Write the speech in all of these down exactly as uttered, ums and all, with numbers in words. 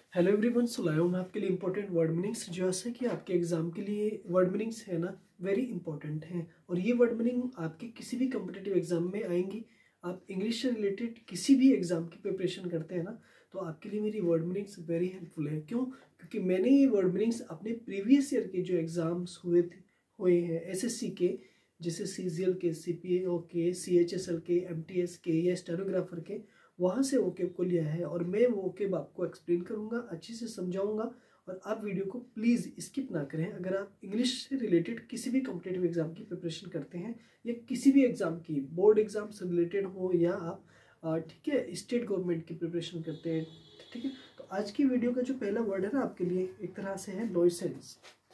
Hello everyone, सो लाया हूँ मैं आपके लिए इंपॉर्टेंट वर्ड मीनिंग्स जो ऐसा कि आपके एग्जाम के लिए वर्ड मीनिंग्स है ना वेरी इंपॉर्टेंट हैं। और ये वर्ड मीनिंग आपके किसी भी कम्पिटिटिव एग्जाम में आएंगी। आप इंग्लिश से रिलेटेड किसी भी एग्जाम की प्रिपरेशन करते हैं ना, तो आपके लिए मेरी वर्ड मीनिंग्स वेरी हेल्पफुल है। क्यों? क्योंकि मैंने ये वर्ड मीनिंग्स अपने प्रीवियस ईयर के जो एग्जाम्स हुए थे हुए हैं एस एस सी के, जैसे सी जी एल के, सी पी ए ओ के, सी एच एस एल के, एम टी एस के या स्टेनोग्राफर के, वहाँ से वोकेब को लिया है और मैं वो वोकेब आपको एक्सप्लेन करूँगा, अच्छे से समझाऊंगा। और आप वीडियो को प्लीज़ स्किप ना करें। अगर आप इंग्लिश से रिलेटेड किसी भी कॉम्पिटिटिव एग्जाम की प्रिपरेशन करते हैं या किसी भी एग्जाम की बोर्ड एग्जाम से रिलेटेड हो या आप ठीक है स्टेट गवर्नमेंट की प्रिपरेशन करते हैं, ठीक है, तो आज की वीडियो का जो पहला वर्ड है ना आपके लिए एक तरह से है नॉइसेंस।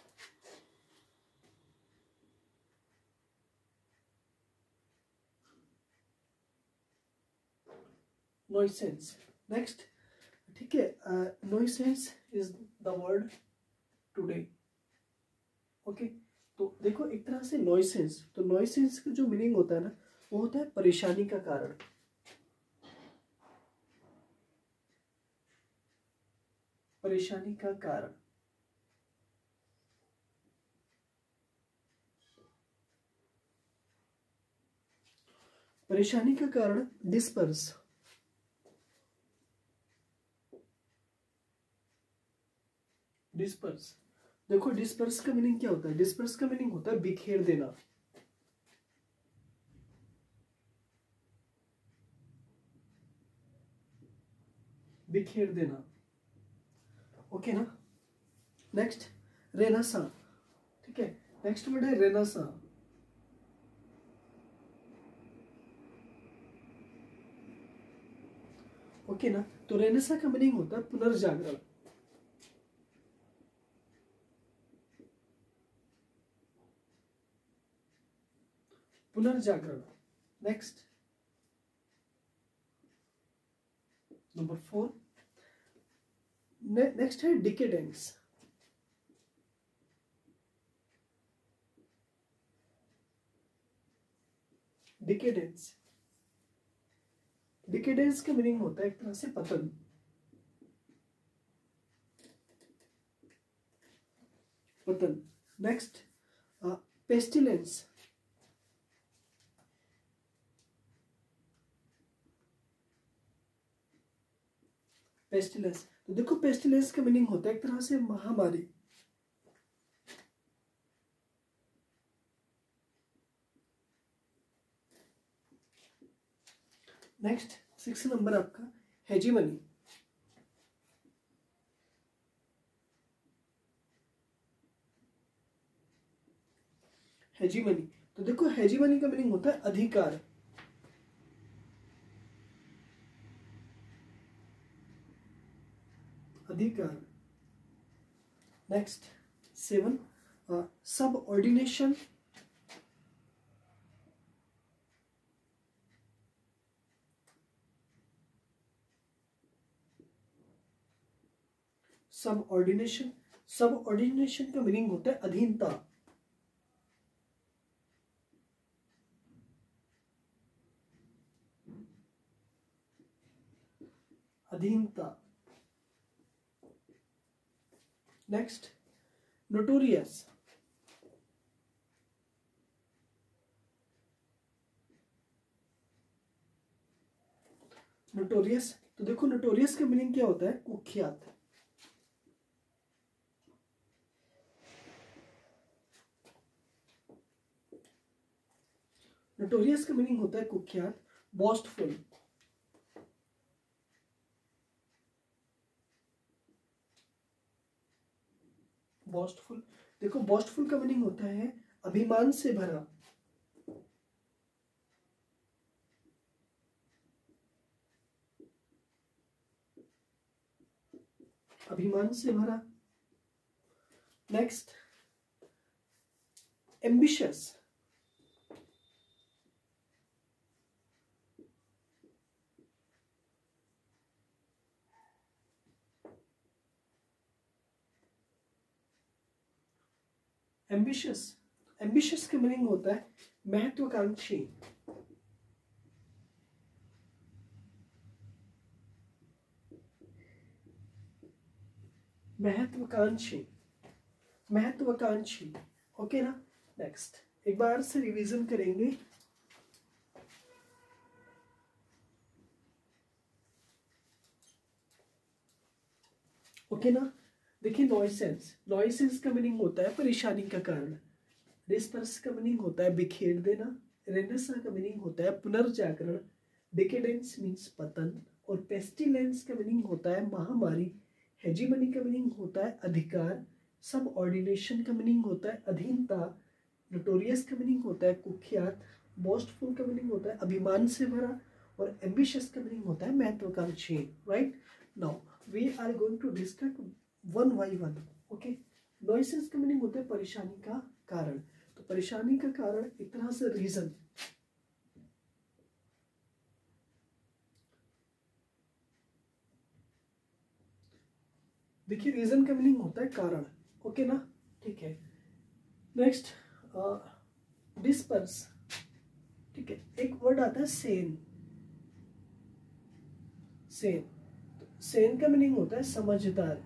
नॉइसेंस नेक्स्ट, ठीक है। Nuisance is the word today. Okay, तो देखो एक तरह से नॉइसेंस, तो नॉइसेंस का जो मीनिंग होता है ना वो होता है परेशानी का कारण। परेशानी का कारण। परेशानी का कारण डिस्पर्स। डिस्पर्स, देखो डिस्पर्स का मीनिंग क्या होता है? डिस्पर्स का मीनिंग होता है बिखेर देना। बिखेर देना, ओके ना। नेक्स्ट रेनासा, ठीक है, नेक्स्ट वर्ड है रेनासा। ओके ना, तो रेनेसा का मीनिंग होता है पुनर्जागरण। पुनर्जागरण। नेक्स्ट नंबर फोर, नेक्स्ट है डिकेडेंस। डिकेडेंस, डिकेडेंस का मीनिंग होता है एक तरह से पतन। पतन। Next pestilence. पेस्टिलेंस, तो देखो पेस्टिलेंस का मीनिंग होता है एक तरह से महामारी। नेक्स्ट सिक्स नंबर आपका हेजीमनी। हेजीमनी, तो देखो हेजीमनी का मीनिंग होता है अधिकार। अधिकार। Next seven, subordination. Subordination, subordination का मीनिंग होता है अधीनता। अधीनता। Next notorious. नोटोरियस, तो देखो नोटोरियस का मीनिंग क्या होता है? कुख्यात। नोटोरियस का मीनिंग होता है कुख्यात। बॉस्टफुल। बॉस्टफुल, देखो बॉस्टफुल का मीनिंग होता है अभिमान से भरा। अभिमान से भरा। Next ambitious. एम्बिशियस, एम्बिशियस का मीनिंग होता है महत्वाकांक्षी। महत्वाकांक्षी, महत्वाकांक्षी। ओके ना। नेक्स्ट एक बार से रिवीजन करेंगे। ओके ना। देखिए नॉइसेंस, नॉइसेंस का मीनिंग होता है परेशानी का कारण। डिस्पर्स का मीनिंग होता है बिखेर देना। रेनेसा का मीनिंग होता है पुनर्जागरण। डिकेडेंस मीन्स पतन। और पेस्टिलेंस का मीनिंग होता है महामारी। हेजीमनी का मीनिंग होता है अधिकार। सब ऑर्डिनेशन का मीनिंग होता है अधीनता। नोटोरियस का मीनिंग होता है कुख्यात। बोस्टफुल का मीनिंग होता है अभिमान से भरा। और एम्बिशियस का मीनिंग होता है महत्वाकांक्षी। Right now we are going to discuss one by one. Okay. Nuisance का मीनिंग होता है परेशानी का कारण। तो परेशानी का कारण एक तरह से रीजन। देखिए रीजन का मीनिंग होता है कारण। ओके ना। ठीक है। Next disperse. ठीक है। एक वर्ड आता है सेन। सेन, सेन का मीनिंग होता है समझदार।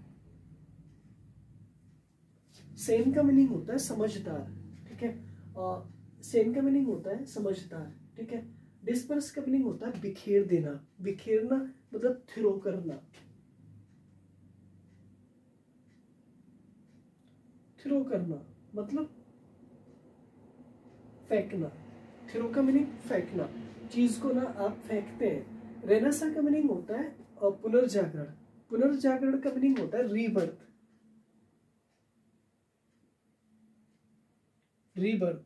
सेन का मीनिंग होता है समझदार। ठीक है। और सेन का मीनिंग होता है समझदार। ठीक है। डिस्पर्स का मीनिंग होता है बिखेर देना। बिखेरना मतलब थ्रो करना। थ्रो करना मतलब फेंकना। थ्रो का मीनिंग फेंकना, चीज को ना आप फेंकते हैं। रेनेसा का मीनिंग होता है पुनर्जागरण। पुनर्जागरण का मीनिंग होता है रीबर्थ। रीबर्थ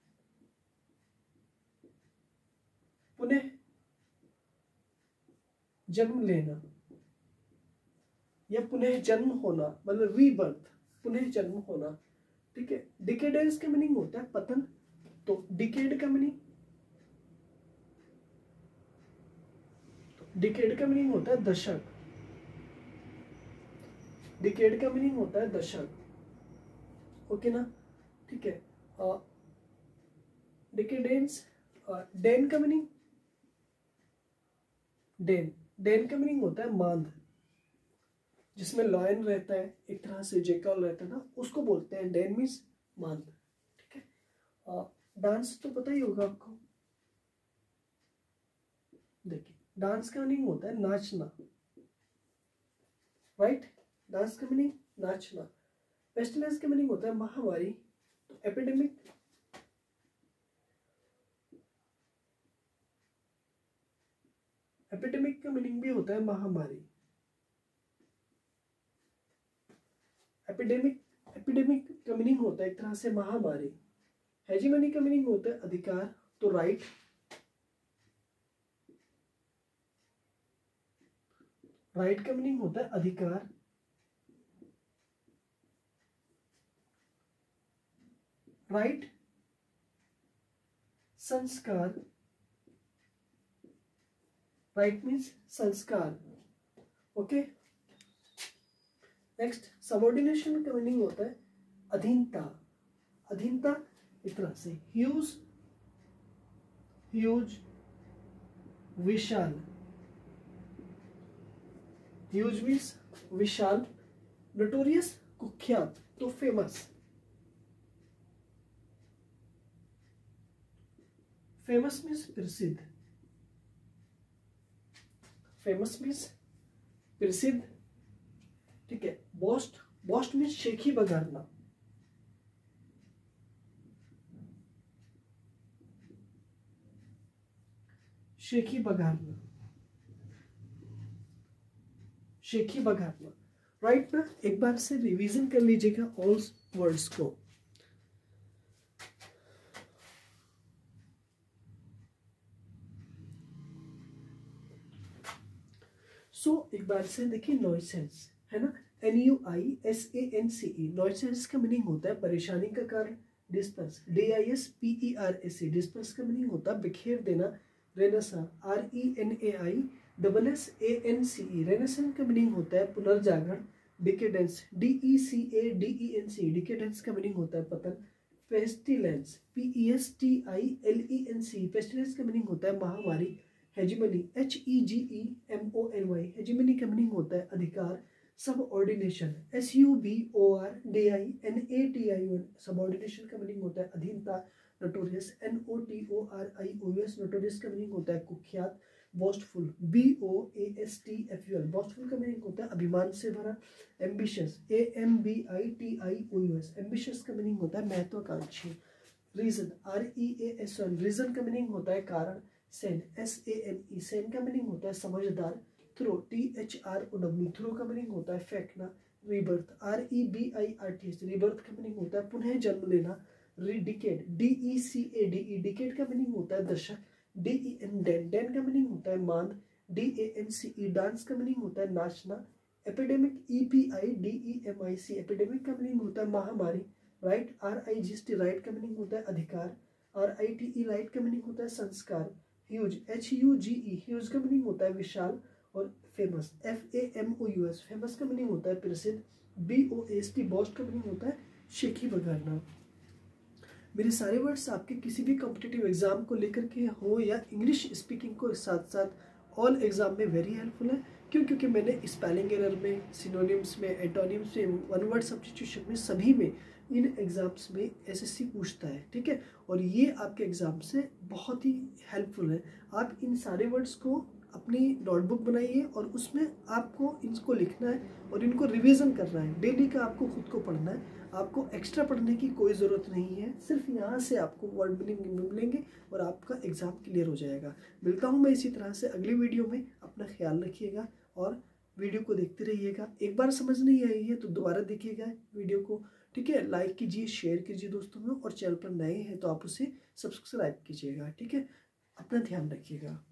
पुनः जन्म लेना या पुनः जन्म होना, मतलब रीबर्थ, पुनः जन्म होना। ठीक है। डिकेडेंस का मीनिंग होता है पतन। तो डिकेड का मीनिंग डिकेड का मीनिंग होता है दशक। डिकेड का मीनिंग होता है दशक। ओके ना। ठीक है। डिकेडेंस। डेन का मीनिंग डेन डेन का मीनिंग होता है मांद, जिसमें लॉयन रहता है, एक तरह से जेकल रहता है ना, उसको बोलते हैं डेन मीन्स मांद। ठीक है। डांस तो पता ही होगा आपको। देखिए डांस का मीनिंग होता है नाचना। राइट। डांस का मीनिंग नाचना। पेस्टिलेंस का मीनिंग होता है महामारी। तो एपिडेमिक एपिडेमिक का मीनिंग भी होता है महामारी। एपिडेमिक एपिडेमिक का मीनिंग होता है एक तरह से महामारी। हेजीमनी का मीनिंग होता है अधिकार। तो राइट। राइट का मीनिंग होता है अधिकार। राइट संस्कार। राइट मीन्स संस्कार। ओके। नेक्स्ट सबऑर्डिनेशन का मीनिंग होता है अधीनता। अधीनता एक तरह से ह्यूज ह्यूज विशाल। ह्यूज मीन्स विशाल। नोटोरियस कुख्यात। तो फेमस। फेमस मीन्स प्रसिद्ध। फेमस मीन्स प्रसिद्ध। ठीक है। बोस्ट बोस्ट मीन्स शेखी बघारना। शेखी बघारना शेखी बघारना। राइट ना। एक बार से रिवीजन कर लीजिएगा ऑल वर्ड्स को। सो so, एक बार से देखिए नॉइसेंस है ना, N U I S A N C E. Nuisance का मीनिंग होता है परेशानी का कारण। Disperse D I S P E R S E. Disperse का मीनिंग होता है बिखेर देना। Renaissance R E N A I double S A N C E. Renaissance का मीनिंग होता है पुनर्जागरण। Decadence D E C A D E N C. Decadence का मीनिंग होता है पतन। Pestilence P E S T I L E N C. Pestilence का meaning होता है महामारी। Hegemony H E G E M O N Y. Hegemony का meaning होता है अधिकार। Subordination, S U B O R D I N A T I O N, subordination का meaning होता है अधीनता, notorious, N O T O R I O S, notorious का meaning होता है कुख्यात, boastful, B O A S T F U L, boastful का meaning होता है अभिमान से भरा, ambitious, A M B I T I O U S, ambitious का मीनिंग होता है महत्वाकांक्षी, reason, R E A S N, reason का मीनिंग होता है कारण, sane, S A N E, sane का मीनिंग होता है समझदार, throw, T H R O W, throw का मीनिंग होता है फेंकना, rebirth, R E B I R T S, rebirth का मीनिंग होता है पुनः जन्म लेना, decade, D E C A D E, decade का मीनिंग होता है दशक, D E N den, den का मीनिंग होता है मांद, D A N C E, dance का मीनिंग होता है नाचना, epidemic, E P I D E M I C, epidemic का मीनिंग होता है महामारी, right, R I G S T, right का मीनिंग होता है अधिकार, are I T E, rite का मीनिंग होता है संस्कार, huge, H U G E, huge का मीनिंग होता है विशाल, और famous, F A M O U S, famous का मीनिंग होता है प्रसिद्ध, B O S T, boast का मीनिंग होता है शेखी बघारना। मेरे सारे वर्ड्स आपके किसी भी कॉम्पिटिटिव एग्जाम को लेकर के हो या इंग्लिश स्पीकिंग को साथ साथ ऑल एग्जाम में वेरी हेल्पफुल है। क्यों? क्योंकि मैंने स्पेलिंग एरर में, सिनोनिम्स में, एंटोनिम्स में, वन वर्ड सब्स्टिट्यूशन में, सभी में इन एग्जाम्स में एसएससी पूछता है, ठीक है। और ये आपके एग्जाम से बहुत ही हेल्पफुल है। आप इन सारे वर्ड्स को अपनी नोटबुक बनाइए और उसमें आपको इनको लिखना है और इनको रिवीजन करना है। डेली का आपको खुद को पढ़ना है, आपको एक्स्ट्रा पढ़ने की कोई ज़रूरत नहीं है। सिर्फ यहाँ से आपको वर्ड मीनिंग मिलेंगे और आपका एग्ज़ाम क्लियर हो जाएगा। मिलता हूँ मैं इसी तरह से अगली वीडियो में। अपना ख्याल रखिएगा और वीडियो को देखते रहिएगा। एक बार समझ नहीं आई है तो दोबारा देखिएगा वीडियो को, ठीक है। लाइक कीजिए, शेयर कीजिए दोस्तों में, और चैनल पर नए हैं तो आप उसे सब्सक्राइब कीजिएगा, ठीक है। अपना ध्यान रखिएगा।